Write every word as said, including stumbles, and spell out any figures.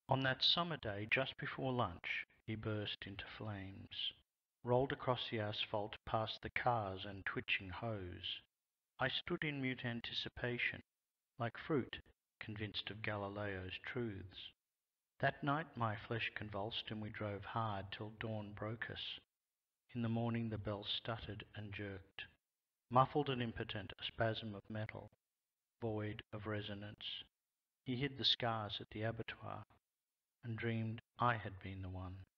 On that summer day, just before lunch, he burst into flames, rolled across the asphalt past the cars and twitching hose. I stood in mute anticipation, like fruit convinced of Galileo's truths. That night my flesh convulsed and we drove hard till dawn broke us. In the morning the bell stuttered and jerked, muffled and impotent, a spasm of metal, void of resonance. He hid the scars at the abattoir and dreamed I had been the one.